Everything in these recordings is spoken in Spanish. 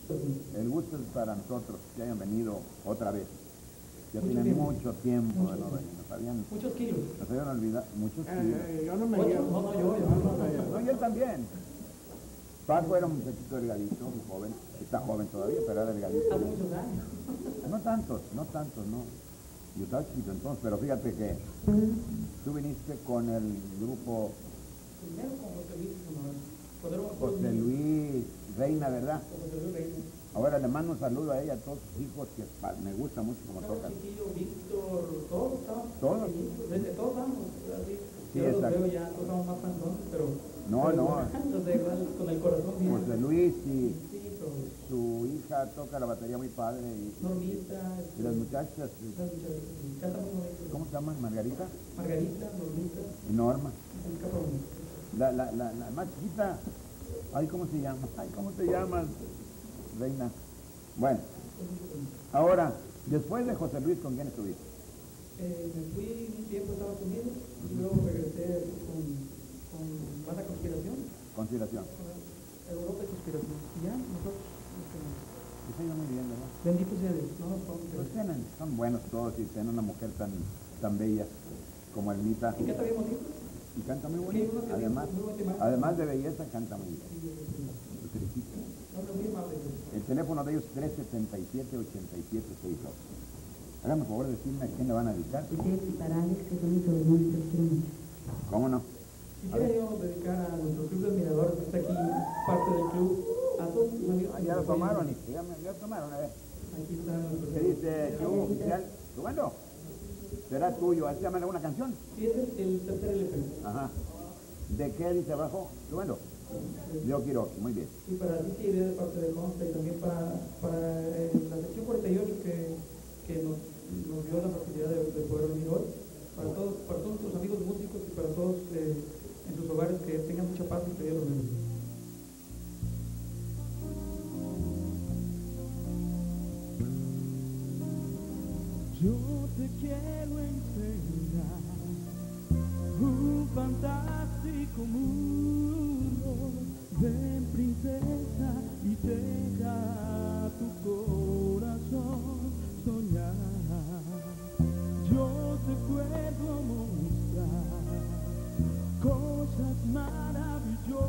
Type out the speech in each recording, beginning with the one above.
El gusto es para nosotros que hayan venido otra vez. Ya Mucho tienen tiempo. mucho tiempo Mucho de no tiempo. venir. Muchos kilos. Nos habían olvidado muchos kilos. Yo no me Ocho. llevo. No, yo. No, y él también. Paco era un muchachito delgadito, un joven. Está joven todavía, pero era delgadito. Hace muchos años. No tantos, no. Yo estaba chiquito entonces, pero fíjate que tú viniste con el grupo Primero con José Luis, cuando éramos José Luis Reina, ¿verdad? con José Luis Reina. Ahora le mando un saludo a ella, a todos sus hijos, que me gusta mucho como Estaba tocan. Chiquillo, Víctor, todos estaban. ¿Todos? Pequeñitos, todos estábamos así. Sí, Yo los exacto. veo ya, todos estamos más panzones, pero. No, pero no. entonces, igual, con el corazón bien. José Luis y Sí, pero. su hija toca la batería muy padre y Normita. y las muchachas, Las muchachas, canta muy bonito. ¿cómo se llaman? Margarita Margarita, Normita, y Norma. música bonita. La más chiquita, ay, ¿cómo se llama? Ay, ¿cómo te llamas? Reina. Bueno, ahora, después de José Luis, ¿con quién estuviste? Me fui un tiempo a Estados Unidos y luego regresé con Banda Conspiración, Consideración. Europa y Conspiración. Y ya, nosotros, Que se ha ido muy bien, ¿verdad? bendito sea Dios, no nos podemos Pues quedar. son buenos todos y tienen una mujer tan bella como Elmita. ¿Y canta bien bonito? Y canta muy Sí, bonito. uno que Además, dice, muy buen temazo. además de belleza, canta muy bien. Sí, Lo felicito. hombre, muy amable. El teléfono de ellos es 377-8762. Háganme por favor de decirme a quién le van a dedicar. Y para Alex, que bonito de nuestro instrumento. ¿Cómo no? Quisiera yo dedicar a nuestro club de admiradores que está aquí, parte del club, a todos sus amigos. Ah, ya lo tomaron, ya tomaron, a ver. Aquí está nuestro. ¿Qué dice Club Oficial? Rubendo, será tuyo. Así llaman una canción. Sí, es el tercer LP. Ajá. ¿De qué dice abajo? Rubendo. Leo Quiroki, muy bien. Y para ti, idea de parte de Consta y también para la sección 48 que nos dio la facilidad de poder venir hoy. Para todos nuestros amigos músicos y para todos en sus hogares que tengan mucha paz y que Dios los bendiga. Yo te quiero enseñar un fantástico mundo. Ven, princesa, y deja tu corazón soñar. Yo te puedo mostrar cosas maravillosas.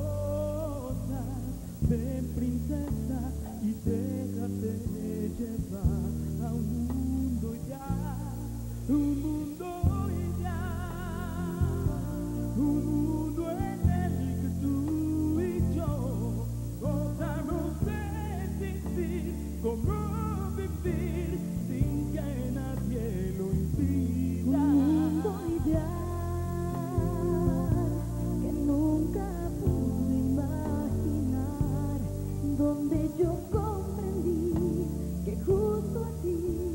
Ven, princesa, y déjate llevar a un mundo ideal, un mundo ideal, un mundo en el que tú y yo podamos decidir cómo vivir sin que nadie lo impida. Un mundo ideal que nunca pude imaginar, donde yo comprendí que justo a ti